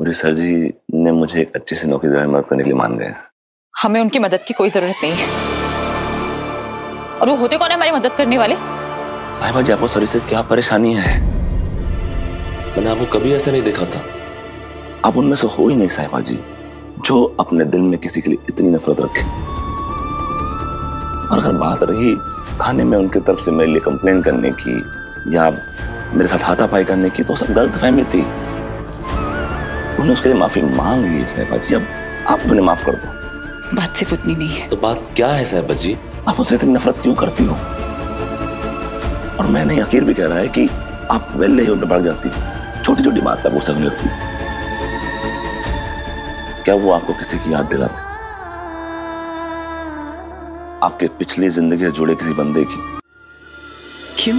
मेरे सर जी ने मुझे एक अच्छी सी नौकरी दिलाने में मदद करने के लिए मान गए। हमें उनकी मदद की कोई जरूरत नहीं है। और वो होते कौन है हमारी मदद करने वाले? साहिबा जी, आपको सर से क्या परेशानी है? मैंने आपको कभी ऐसा नहीं देखा था। आप उनमें से हो ही नहीं साहिबा जी, जो अपने दिल में किसी के लिए इतनी नफरत रखे। और अगर बात रही थाने में उनकी तरफ से मेरे लिए कंप्लेन करने की या मेरे साथ हाथापाई करने की, तो सब गलतफहमी थी। उन्होंने उसके लिए माफी मांग ली है साहिबा जी, अब आप उन्हें माफ कर दो। बात सिर्फ उतनी नहीं है। तो बात क्या है साहिबा जी? आप उनसे इतनी नफरत क्यों करती हो? और मैंने यकीन भी कह रहा है कि आप पहले ही उन पर बढ़ जाती हो, छोटी छोटी बात पर गुस्सा नहीं लगती। क्या वो आपको किसी की याद दिलाते? आपके पिछली जिंदगी से जुड़े किसी बंदे की? क्यों?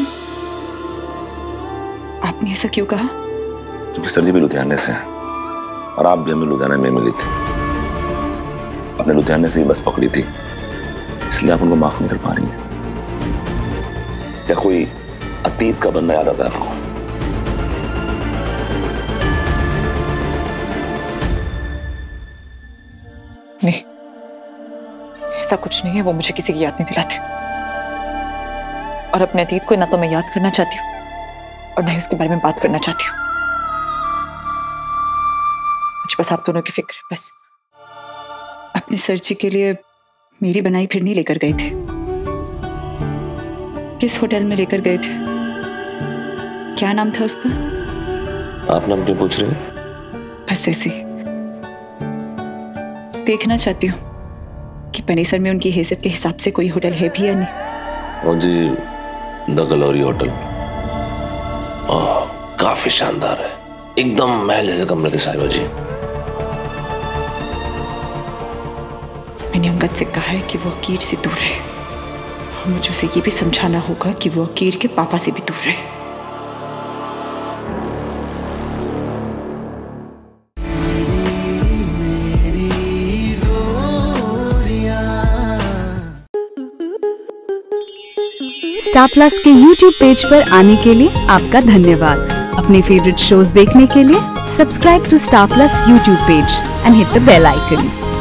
आपने ऐसा क्यों कहा? क्योंकि सर जी भी लुधियाने से हैं और आप भी हमें लुधियाना में मिली थी। आपने लुधियाने से ही बस पकड़ी थी, इसलिए आप उनको माफ नहीं कर पा रही हैं। क्या कोई अतीत का बंदा याद आता है आपको? नहीं, ऐसा कुछ नहीं है। वो मुझे किसी की याद नहीं दिलाते। और अपने अतीत को ना तो मैं याद करना चाहती हूँ और ना ही उसके बारे में बात करना चाहती हूँ। मुझे बस आप दोनों की फिक्र है, बस। अपने सर जी के लिए मेरी बनाई फिरनी लेकर गए थे। किस होटल में लेकर गए थे? क्या नाम था उसका? आप नाम क्यों पूछ रहे हैं? बस ऐसे ही देखना चाहती हूँ कि पनेसर में उनकी हैसियत के हिसाब से कोई होटल है भी या नहीं। ओ जी, द गलोरी होटल। काफी शानदार है, एकदम महल जैसे कमरे थे साहिबा जी। मैंने अंगद से कहा है कि वो अकीर से दूर रहे। मुझे उसे ये भी समझाना होगा कि वो अकीर के पापा से भी दूर रहे। स्टार प्लस के YouTube पेज पर आने के लिए आपका धन्यवाद। अपने फेवरेट शोज देखने के लिए subscribe to Star Plus YouTube page and hit the bell icon.